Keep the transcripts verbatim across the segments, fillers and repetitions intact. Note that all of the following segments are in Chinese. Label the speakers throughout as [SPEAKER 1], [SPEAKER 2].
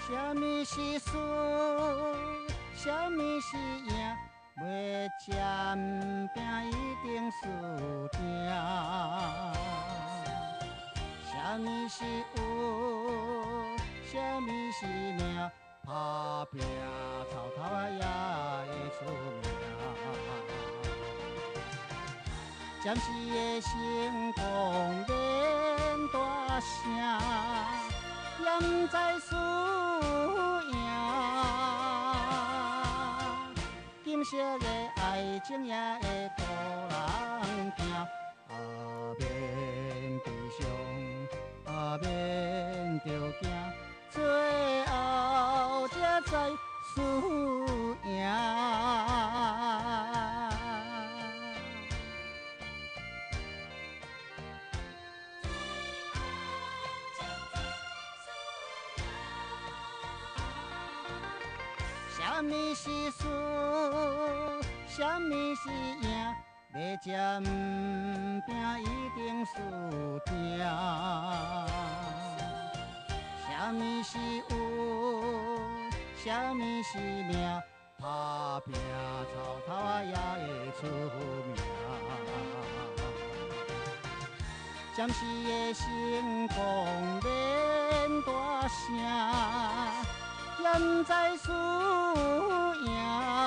[SPEAKER 1] 什么是输，什么是赢？要占拼一定输定。什么是有，什么是命？打拼草头啊也会出名。暂时的成功免大声，也不知输赢。金色的爱情也会互人惊，啊免悲伤，啊免着惊，最后才知输赢。什么是输，什么是赢？要占拼一定输定。什么是有，什么是命？打拼草头啊也会出名。暂时的成功免大声，也不知输赢。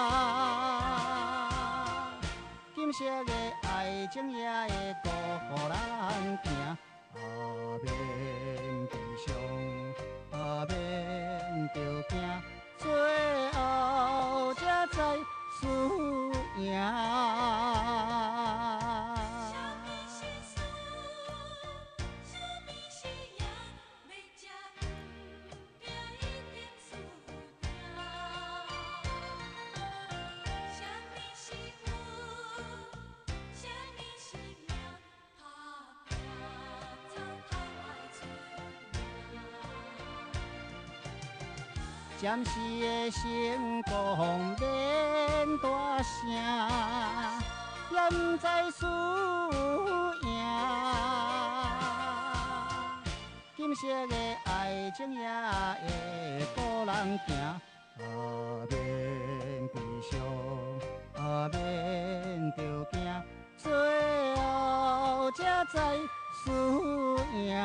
[SPEAKER 1] 金色的爱情也会孤予人行，啊免悲伤，啊免着惊，最后才知输赢。暂时的成功免大声，也不知输赢。金色的爱情也会孤人行，啊免悲伤，啊免着惊，最后才知输赢。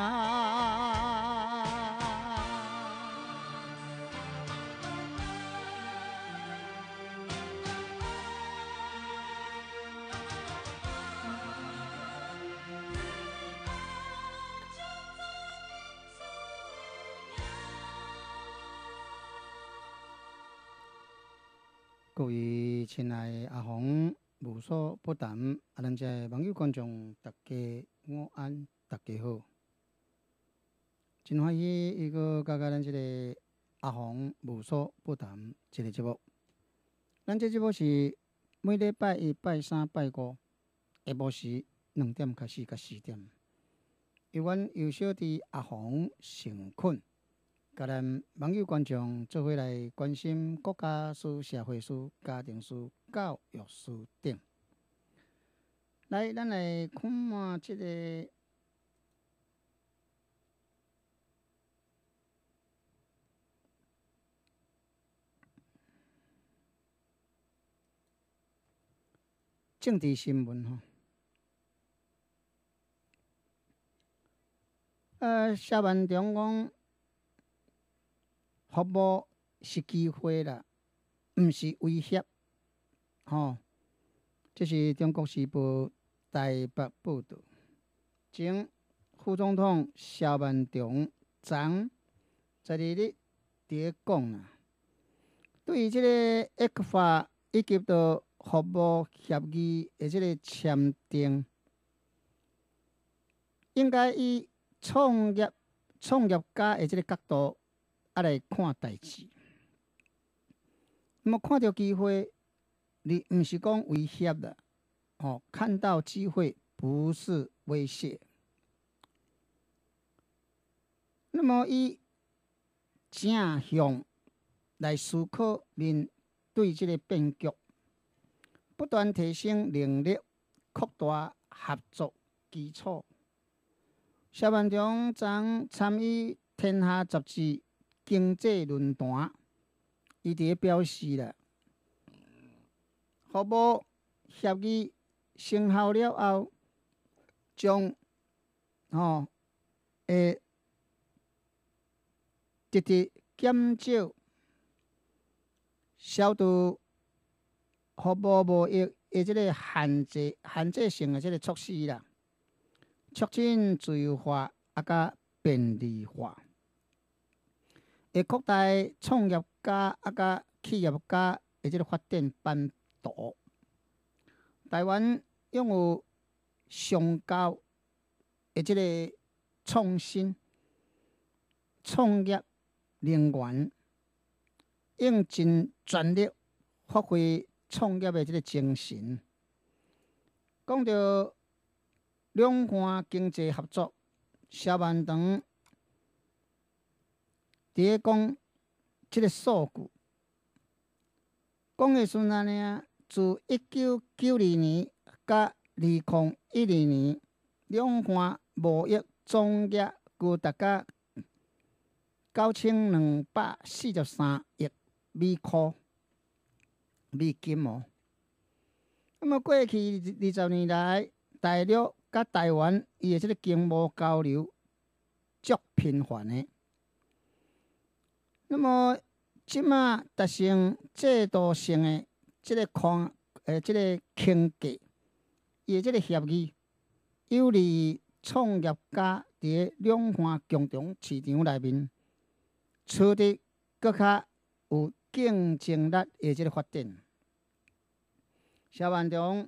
[SPEAKER 1] 各位亲爱的阿红无所不谈，啊，咱这网友观众大家午安，大家好，真欢喜一个加加咱这个阿红无所不谈这个节目。咱这节目是每礼拜一、拜三、拜五下晡时两点开始到四点，由阮幼小弟阿红成困。甲咱网友观众做伙来关心国家事、社会事、家庭事、教育事等。来，咱来看这个政治新闻吼。呃，谢万忠讲。服务是机会啦，毋是威胁。吼、哦，这是中国时报台北报道。前副总统萧万长昨十二日伫讲啦，对于这个 E C F A 以及到服务协议的这个签订，应该以创业创业家的这个角度。啊来看代志，那么看到机会，你毋是讲威胁啦，哦，看到机会不是威胁。那么以正向来思考面对这个变局，不断提升能力，扩大合作基础。萧万长昨参与《天下》杂志经济论坛，伊伫咧表示啦，服务协议生效了后，将吼会直直减少消除服务无益的即个限制、限制性的即个措施啦，促进自由化啊甲便利化，会扩大创业家啊甲企业家的即个发展版图。台湾拥有上高的即个创新、创业能源，用尽全力发挥创业的即个精神。讲到两岸经济合作，萧万长伫咧讲即个数据，讲的时阵呢，自一九九二年到二零一二年，两岸贸易总额高达到九千两百四十三亿美元美金哦。那么过去二十年来，大陆甲台湾伊的即个经贸交流足频繁的。那么即马达成制度性的即个框诶，即个经济，伊的即个协议，有利于创业家伫咧两岸共同市场内面取得更较有竞争力的即个发展。萧万长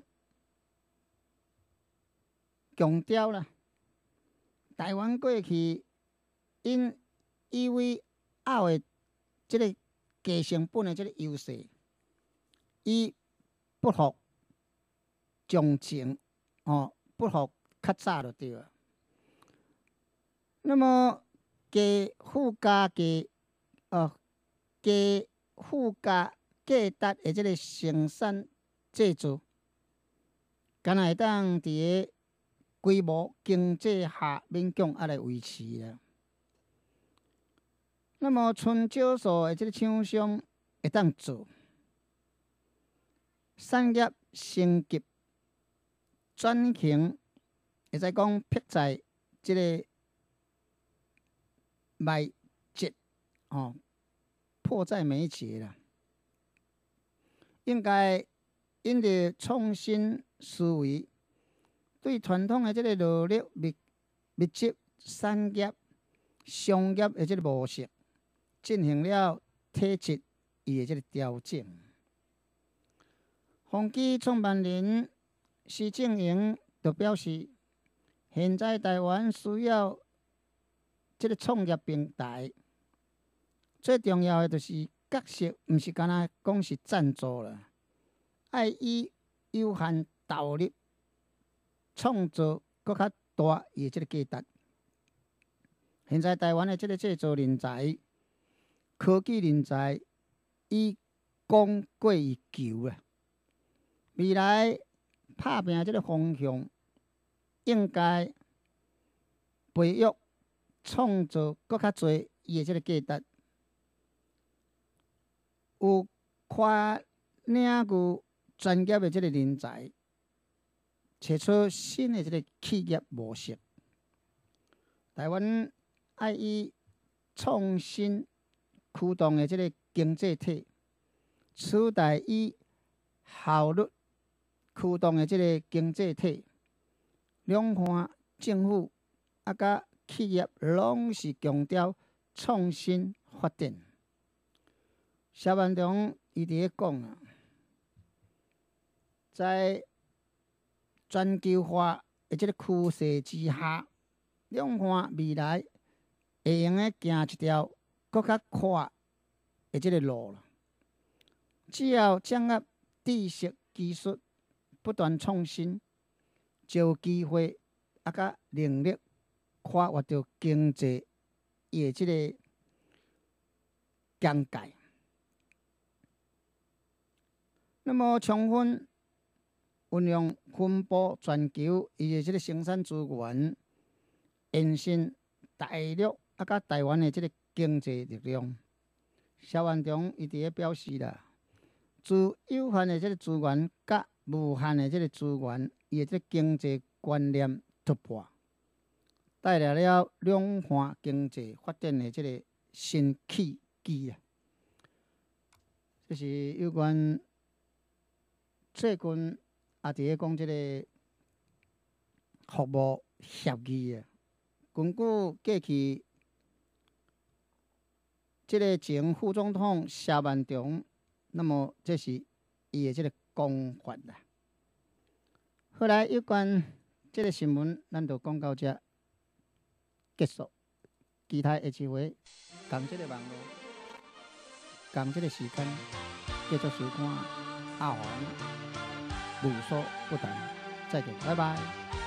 [SPEAKER 1] 强调啦，台湾过去因以为后的即个低成本的即个优势，伊不服从前，哦，不服较早就对了。那么加附加价，呃，加附加价值的即个生产制造，敢若会当伫个规模经济下勉强啊来维持啦。那么剩少数的即个厂商会当做产业升级转型，会使讲迫在即个眉睫哦，迫在眉睫啦。应该因着创新思维，对传统的即个劳力密密集产业、商业的即个模式进行了体制伊的即个调整。宏基创办人施正荣就表示，现在台湾需要即个创业平台，最重要的就是角色，毋是干那讲是赞助啦，爱以有限投入创造更较大的即个价值。现在台湾的即个制造人才、科技人才已供过于求啊！未来拍拼即个方向，应该培育、创造更较侪伊的即个价值，有跨领域专业的即个人才，找出新的即个企业模式。台湾爱以创新驱动的即个经济体，取代以效率驱动的即个经济体。两岸政府啊甲企业拢是强调创新发展。萧万长伊伫咧讲啊，在全球化的即个趋势之下，两岸未来会用诶行一条更较快的即个路了。只要掌握知识、技术，不断创新，就有机会啊甲能力跨越到经济伊的即个疆界。那么充分运用分布全球伊的即个生产资源，延伸大陆啊甲台湾的即个经济力量。萧元中伊伫咧表示啦，自有限的这个资源甲无限的这个资源，伊的这个经济观念突破，带来了两岸经济发展的这个新契机啊！这是有关最近也伫咧讲这个服务协议啊。根据过去这个前副总统萧万长，那么这是伊的这个讲法啦。后来有关这个新闻，咱就讲到这结束。期待下一回，共这个网络，共这个时间，继续收看阿黄无所不谈。再见，拜拜。